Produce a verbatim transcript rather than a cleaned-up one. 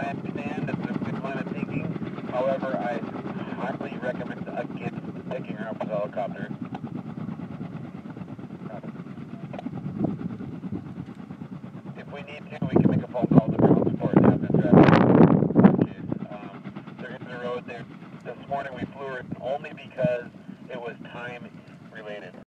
I understand it's a good line of thinking. However, I highly recommend against picking her up with a helicopter. If we need to, we can make a phone call to ground support and have them drive her. Um, they're in the road there. This morning we flew her only because it was time related.